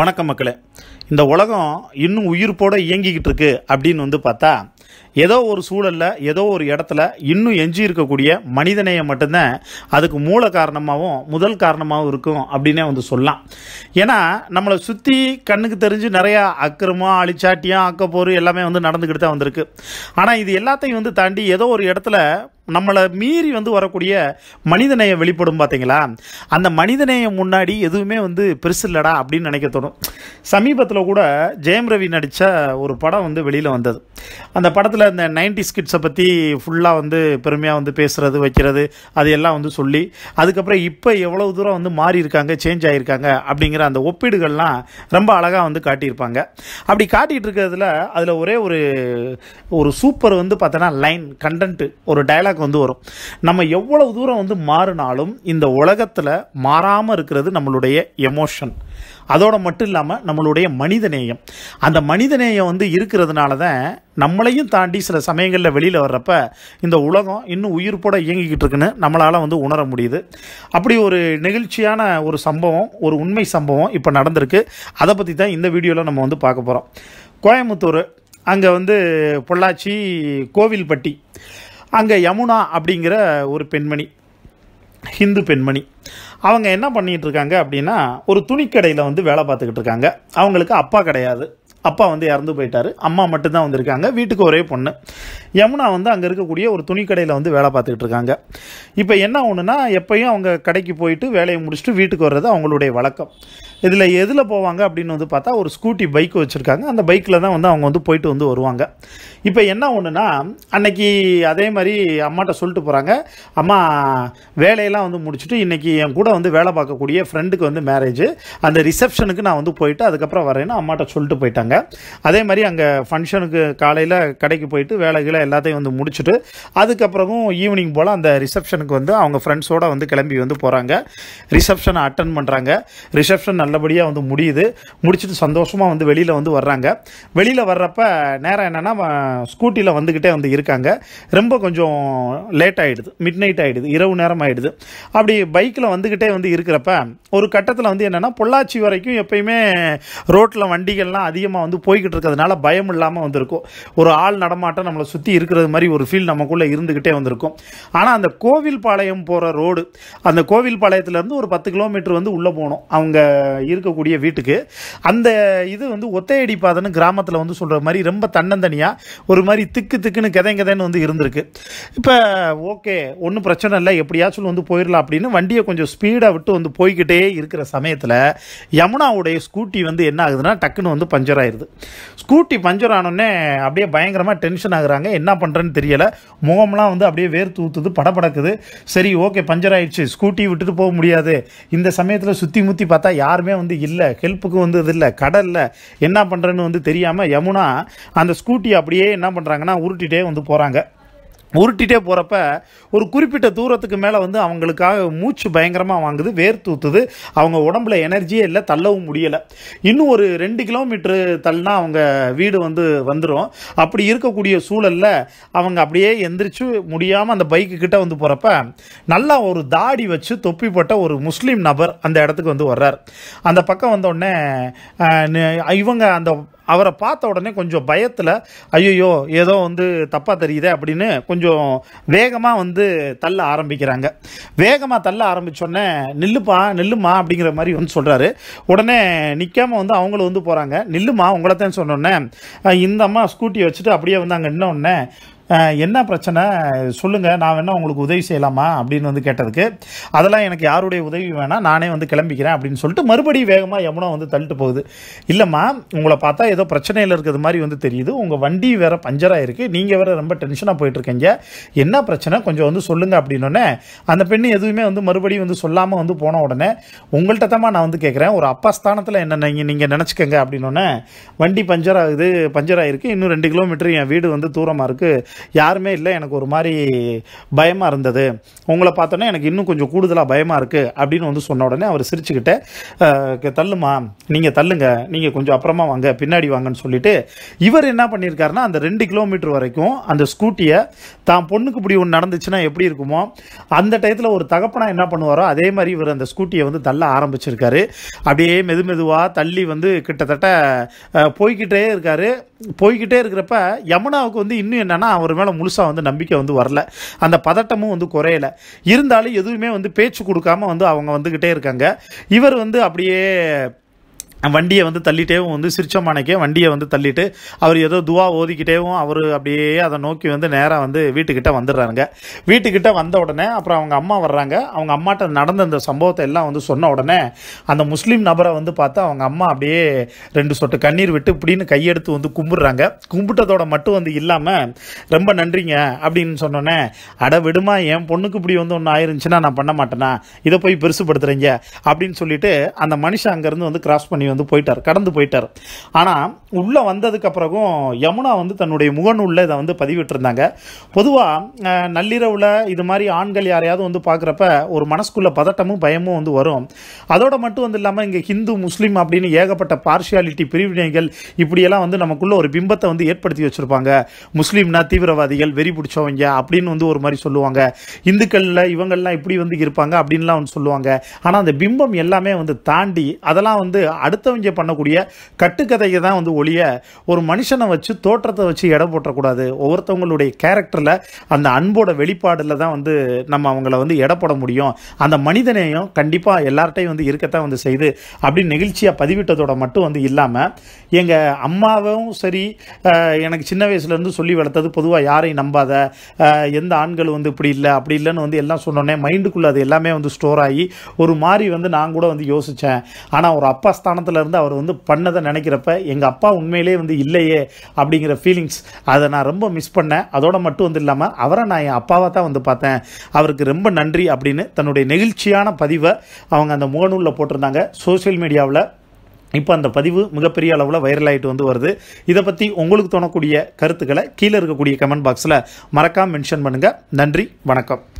வணக்கம் மக்களே. இந்த உலகம் இன்னும் உயிர்ப்போட இயங்கிக்கிட்டு இருக்கு அப்படின்னு பார்த்தா, ஏதோ ஒரு சூழலில் ஏதோ ஒரு இடத்துல இன்னும் எஞ்சி இருக்கக்கூடிய மனிதநேயம் மட்டும்தான் அதுக்கு மூல காரணமாகவும் முதல் காரணமாகவும் இருக்கும் அப்படின்னே சொல்லலாம். ஏன்னா நம்மளை சுற்றி கண்ணுக்கு தெரிஞ்சு நிறையா அக்கிரமம், அழிச்சாட்டியம், ஆக்கப்போர் எல்லாமே நடந்துக்கிட்டு தான் வந்திருக்கு. ஆனால் இது எல்லாத்தையும் தாண்டி ஏதோ ஒரு இடத்துல நம்மளை மீறி வரக்கூடிய மனிதநேயம் வெளிப்படும் பார்த்தீங்களா? அந்த மனிதநேயம் முன்னாடி எதுவுமே பெருசு இல்லடா அப்படின்னு நினைக்க தோணும். சமீபத்தில் கூட ஜெயம் ரவி நடித்த ஒரு படம் வெளியில் வந்தது. அந்த படத்தில் இந்த 90s கிட்ஸை பற்றி ஃபுல்லாக பெருமையாக பேசுகிறது வைக்கிறது அது எல்லாம் சொல்லி, அதுக்கப்புறம் இப்போ எவ்வளவு தூரம் மாறி இருக்காங்க, சேஞ்ச் ஆகியிருக்காங்க அப்படிங்கிற அந்த ஒப்பீடுகள்லாம் ரொம்ப அழகாக காட்டியிருப்பாங்க. அப்படி காட்டிகிட்டு இருக்கிறதுல அதில் ஒரே ஒரு சூப்பர் பார்த்தோன்னா லைன் கண்டென்ட், ஒரு டயலாக் வரும். நம்ம எவ்வளவு தூரம் மாறினாலும் இந்த உலகத்தில் மாறாமல் இருக்கிறது நம்மளுடைய எமோஷன். அதோட மட்டும் இல்லாமல் நம்மளுடைய மனிதநேயம். அந்த மனிதநேயம் இருக்கிறதுனால தான் நம்மளையும் தாண்டி சில சமயங்களில் வெளியில் வர்றப்ப இந்த உலகம் இன்னும் உயிர்ப்போட இயங்கிக்கிட்டு இருக்குன்னு நம்மளால் உணர முடியுது. அப்படி ஒரு நெகிழ்ச்சியான ஒரு சம்பவம், ஒரு உண்மை சம்பவம் இப்போ நடந்திருக்கு. அதை பற்றி தான் இந்த வீடியோவில் நம்ம பார்க்க போகிறோம். கோயம்புத்தூர், அங்கே பொள்ளாச்சி, கோவில்பட்டி, அங்கே யமுனா அப்படிங்கிற ஒரு பெண்மணி, ஹிந்து பெண்மணி. அவங்க என்ன பண்ணிகிட்டு இருக்காங்க அப்படின்னா, ஒரு துணிக்கடையில் வேலை பார்த்துக்கிட்டு இருக்காங்க. அவங்களுக்கு அப்பா கிடையாது. அப்பா இறந்து போயிட்டார். அம்மா மட்டும்தான் வந்திருக்காங்க. வீட்டுக்கு ஒரே பொண்ணு. யமுனா அங்கே இருக்கக்கூடிய ஒரு துணிக்கடையில் வேலை பார்த்துக்கிட்டு இருக்காங்க. இப்போ என்ன ஒன்றுனா, எப்பயும் அவங்க கடைக்கு போயிட்டு வேலையை முடிச்சுட்டு வீட்டுக்கு வர்றது அவங்களுடைய வழக்கம். இதில் எதில் போவாங்க அப்படின்னு பார்த்தா, ஒரு ஸ்கூட்டி பைக் வச்சுருக்காங்க. அந்த பைக்கில் தான் அவங்க போயிட்டு வருவாங்க. இப்போ என்ன ஒன்றுனா, அன்னைக்கு அதே மாதிரி அம்மாட்ட சொல்லிட்டு போகிறாங்க, அம்மா வேலையெல்லாம் முடிச்சுட்டு இன்றைக்கி என் கூட வேலை பார்க்கக்கூடிய ஃப்ரெண்டுக்கு மேரேஜ், அந்த ரிசப்ஷனுக்கு நான் போயிட்டு அதுக்கப்புறம் வரேன்னு அம்மாட்ட சொல்லிட்டு போயிட்டாங்க. அதே மாதிரி அங்கே ஃபங்க்ஷனுக்கு காலையில் கடைக்கு போயிட்டு வேலைகளை எல்லாத்தையும் முடிச்சுட்டு அதுக்கப்புறமும் ஈவினிங் போல் அந்த ரிசப்ஷனுக்கு அவங்க ஃப்ரெண்ட்ஸோடு கிளம்பி போகிறாங்க. ரிசப்ஷனை அட்டன் பண்ணுறாங்க. ரிசப்ஷன் நல்லபடியாக முடியுது. முடிச்சுட்டு சந்தோஷமாக வெளியில் வர்றாங்க. வெளியில் வர்றப்ப நேரம் என்னென்னா, ஸ்கூட்டியில் வந்துக்கிட்டே இருக்காங்க. ரொம்ப கொஞ்சம் லேட் ஆகிடுது, மிட் நைட் ஆகிடுது, இரவு நேரம் ஆகிடுது. அப்படி பைக்கில் வந்துக்கிட்டே இருக்கிறப்ப ஒரு கட்டத்தில் என்னென்னா, பொள்ளாச்சி வரைக்கும் எப்பயுமே ரோட்டில் வண்டிகள்லாம் அதிகமாக போய்கிட்டு இருக்கிறதுனால பயம் இல்லாமல் இருக்கும். ஒரு ஆள் நடமாட்டம் நம்மளை சுற்றி இருக்கிறது மாதிரி ஒரு ஃபீல் நமக்குள்ளே இருந்துக்கிட்டே வந்திருக்கும். ஆனால் அந்த கோவில்பாளையம் போகிற ரோடு, அந்த கோவில்பாளையத்துலேருந்து ஒரு 10 கிலோமீட்டர் உள்ளே போகணும் அவங்க இருக்கக்கூடிய வீட்டுக்கு. அந்த இது ஒத்தையடி பாதைன்னு கிராமத்தில் சொல்கிற மாதிரி ரொம்ப தன்னந்தனியாக ஒரு மாதிரி திக்கு திக்குன்னு கதைன்னு இருந்திருக்கு. இப்போ ஓகே, ஒன்றும் பிரச்சனை இல்லை, எப்படியாச்சும் போயிடலாம் அப்படின்னு வண்டியை கொஞ்சம் ஸ்பீடாக விட்டு போய்கிட்டே இருக்கிற சமயத்தில் யமுனாவுடைய ஸ்கூட்டி என்ன ஆகுதுன்னா, டக்குன்னு பஞ்சர் ஆயிடுது. ஸ்கூட்டி பஞ்சர் ஆனோடனே அப்படியே பயங்கரமாக டென்ஷன் ஆகுறாங்க. என்ன பண்ணுறேன்னு தெரியலை. முகம்லாம் அப்படியே வேர்த்து ஊற்றுது, படபடக்குது. சரி ஓகே, பஞ்சர் ஆயிடுச்சு, ஸ்கூட்டி விட்டுட்டு போக முடியாது. இந்த சமயத்தில் சுற்றி முற்றி பார்த்தா யாருமே இல்லை, ஹெல்ப்புக்கு இது இல்லை, கடலில் என்ன பண்ணுறேன்னு தெரியாமல் யமுனா அந்த ஸ்கூட்டி அப்படியே என்ன பண்ணுறாங்கன்னா உருட்டிகிட்டே போகிறாங்க. உருட்டிகிட்டே போகிறப்ப ஒரு குறிப்பிட்ட தூரத்துக்கு மேலே அவங்களுக்காக மூச்சு பயங்கரமாக வாங்குது, வேர்த்து ஊற்றுது. அவங்க உடம்புல எனர்ஜியே இல்லை, தள்ளவும் முடியலை. இன்னும் ஒரு 2 கிலோமீட்டரு தள்ளினா அவங்க வீடு வந்துடும். அப்படி இருக்கக்கூடிய சூழலில் அவங்க அப்படியே எந்திரிச்சு முடியாமல் அந்த பைக்கு கிட்ட போகிறப்ப நல்லா ஒரு தாடி வச்சு தொப்பி போட்ட ஒரு முஸ்லீம் நபர் அந்த இடத்துக்கு வர்றார். அந்த பக்கம் வந்தோடனே இவங்க அவரை பார்த்த உடனே கொஞ்சம் பயத்தில், ஐயோ ஏதோ தப்பாக தெரியுதே அப்படின்னு கொஞ்சம் வேகமாக தள்ள ஆரம்பிக்கிறாங்க. வேகமாக தள்ள ஆரம்பித்தோடனே நில்லுமா அப்படிங்கிற மாதிரி சொல்கிறாரு. உடனே நிற்காமல் அவங்களும் போகிறாங்க. நில்லுமா, உங்களைத்தான் சொன்னோன்னே இந்த அம்மா ஸ்கூட்டியை வச்சுட்டு அப்படியே அங்கே இன்னொன்னே, என்ன பிரச்சனை சொல்லுங்கள், நான் வேணா உங்களுக்கு உதவி செய்யலாமா அப்படின்னு கேட்டதுக்கு, அதெல்லாம் எனக்கு யாருடைய உதவி வேணாம், நானே கிளம்பிக்கிறேன் அப்படின்னு சொல்லிட்டு மறுபடியும் வேகமாக யமுனா தள்ளிட்டு போகுது. இல்லைம்மா, உங்களை பார்த்தா ஏதோ பிரச்சனையில் இருக்கிறது மாதிரி தெரியுது, உங்கள் வண்டி வேறு பஞ்சராக இருக்குது, நீங்கள் வேறு ரொம்ப டென்ஷனாக போயிட்டுருக்கீங்க, என்ன பிரச்சனை கொஞ்சம் சொல்லுங்கள் அப்படின்னோடனே அந்த பெண்ணு எதுவுமே மறுபடியும் சொல்லாமல் போன உடனே, உங்கள்கிட்ட தான் நான் கேட்குறேன், ஒரு அப்பா ஸ்தானத்தில் என்ன நீங்கள் நினச்சிக்கங்க அப்படின்னோடனே, வண்டி பஞ்சர் ஆகுது, பஞ்சராக இருக்குது, இன்னும் 2 கிலோமீட்டர் என் வீடு தூரமாக இருக்குது, யாருமே இல்லை, எனக்கு ஒரு மாதிரி பயமாக இருந்தது, உங்களை பார்த்தோன்னே எனக்கு இன்னும் கொஞ்சம் கூடுதலாக பயமாக இருக்குது அப்படின்னு வந்து சொன்ன உடனே அவர் சிரிச்சுக்கிட்டே தள்ளுமா, நீங்கள் தள்ளுங்க, நீங்கள் கொஞ்சம் அப்புறமா வாங்க, பின்னாடி வாங்கன்னு சொல்லிட்டு இவர் என்ன பண்ணியிருக்காருன்னா அந்த 2 கிலோமீட்டர் வரைக்கும் அந்த ஸ்கூட்டியை தான் பொண்ணுக்கு இப்படி ஒன்று நடந்துச்சுன்னா எப்படி இருக்குமோ அந்த டயத்தில் ஒரு தகப்பனா என்ன பண்ணுவாரோ அதே மாதிரி இவர் அந்த ஸ்கூட்டியை வந்து தள்ள ஆரம்பிச்சிருக்காரு. அப்படியே மெதுவாக தள்ளி வந்து கிட்டத்தட்ட போய்கிட்டே இருக்காரு. போய்கிட்டே இருக்கிறப்ப யமுனாவுக்கு வந்து இன்னும் என்னன்னா அவர் மேலே முழுசாக வந்து நம்பிக்கை வந்து வரல, அந்த பதட்டமும் வந்து குறையலை. இருந்தாலும் எதுவுமே வந்து பேச்சு கொடுக்காம வந்து அவங்க வந்துக்கிட்டே இருக்காங்க. இவர் வந்து அப்படியே வண்டியை வந்து தள்ளிட்டேவும் வந்து சிரிச்சமானைக்கே வண்டியை வந்து தள்ளிட்டு அவர் ஏதோ துவா ஓதிக்கிட்டேவும் அவர் அப்படியே அதை நோக்கி வந்து நேராக வந்து வீட்டுக்கிட்ட வந்துடுறாங்க. வீட்டுக்கிட்ட வந்த உடனே அப்புறம் அவங்க அம்மா வர்றாங்க. அவங்க அம்மாட்ட நடந்த அந்த சம்பவத்தை எல்லாம் வந்து சொன்ன உடனே அந்த முஸ்லீம் நபரை வந்து பார்த்தா அவங்க அம்மா அப்படியே 2 சொட்டு கண்ணீர் விட்டு இப்படின்னு கையெடுத்து வந்து கும்பிடுறாங்க. கும்பிட்டதோட மட்டும் வந்து இல்லாமல் ரொம்ப நன்றிங்க அப்படின்னு சொன்னோன்னே, அட விடுமா, என் பொண்ணுக்கு இப்படி வந்து ஒன்று ஆயிருந்துச்சுன்னா நான் பண்ண மாட்டேனா, இதை போய் பெருசுப்படுத்துறீங்க அப்படின்னு சொல்லிட்டு அந்த மனுஷன் அங்கேருந்து வந்து கிராஸ் பண்ணி வந்து போயிட்டார், கடந்து போயிட்டார். ஆனால் உள்ளே வந்ததுக்கு அப்புறமும் யமுனா வந்து தன்னுடைய முகநூலில் இதை வந்து பதிவிட்டு இருந்தாங்க. பொதுவாக நள்ளிரவில் இது மாதிரி ஆண்கள் யாரையாவது வந்து பார்க்குறப்ப ஒரு மனசுக்குள்ள பதட்டமும் பயமும் வந்து வரும். அதோட மட்டும் வந்து இல்லாமல் இங்கே ஹிந்து முஸ்லீம் அப்படின்னு ஏகப்பட்ட பார்ஷியாலிட்டி பிரிவினைகள் இப்படியெல்லாம் வந்து நமக்குள்ள ஒரு பிம்பத்தை வந்து ஏற்படுத்தி வச்சுருப்பாங்க. முஸ்லீம்னா தீவிரவாதிகள், வெறி பிடிச்சவங்க அப்படின்னு வந்து ஒரு மாதிரி சொல்லுவாங்க. இந்துக்களில் இவங்கள்லாம் இப்படி வந்து இருப்பாங்க அப்படின்லாம் வந்து சொல்லுவாங்க. ஆனால் அந்த பிம்பம் எல்லாமே வந்து தாண்டி அதெல்லாம் வந்து அடுத்தவங்க பண்ணக்கூடிய கட்டுக்கதையை தான் வந்து ஒழிய ஒரு மனுஷனை வச்சு தோற்றத்தை வச்சு எடை போட்டக்கூடாது. ஒவ்வொருத்தவங்களுடைய கேரக்டரில் அந்த அன்போட வெளிப்பாடில் தான் வந்து நம்ம அவங்கள வந்து எடை போட முடியும். அந்த மனிதனையும் கண்டிப்பாக எல்லார்ட்டையும் வந்து இருக்கத்தான் வந்து செய்து அப்படின்னு நெகிழ்ச்சியாக பதிவிட்டதோட மட்டும் வந்து இல்லாமல் எங்கள் அம்மாவும் சரி, எனக்கு சின்ன வயசுலேருந்து சொல்லி வளர்த்தது பொதுவாக யாரையும் நம்பாத, எந்த ஆண்கள் வந்து இப்படி இல்லை அப்படி இல்லைன்னு வந்து எல்லாம் சொன்னோன்னே மைண்டுக்குள்ளே அது எல்லாமே வந்து ஸ்டோர் ஆகி ஒரு மாதிரி வந்து நான் கூட வந்து யோசித்தேன். ஆனால் ஒரு அப்பா ஸ்தானத்தில் இருந்து அவர் வந்து பண்ணதை நினைக்கிறப்ப எங்கள் அப்பா உண்மையிலே வந்து இல்லையே அப்படிங்கிற ஃபீலிங்ஸ் அதை நான் ரொம்ப மிஸ் பண்ணேன். அதோட மட்டும் வந்து இல்லாமல் அவரை நான் என் அப்பாவை தான் வந்து பார்த்தேன், அவருக்கு ரொம்ப நன்றி அப்படின்னு தன்னுடைய நெகிழ்ச்சியான பதிவை அவங்க அந்த முகநூலில் போட்டிருந்தாங்க. சோசியல் மீடியாவில் இப்போ அந்த பதிவு மிகப்பெரிய அளவில் வைரல் ஆகிட்டு வந்து வருது. இதை பற்றி உங்களுக்கு தோணக்கூடிய கருத்துக்களை கீழே இருக்கக்கூடிய கமெண்ட் பாக்ஸில் மறக்காமல் மென்ஷன் பண்ணுங்கள். நன்றி, வணக்கம்.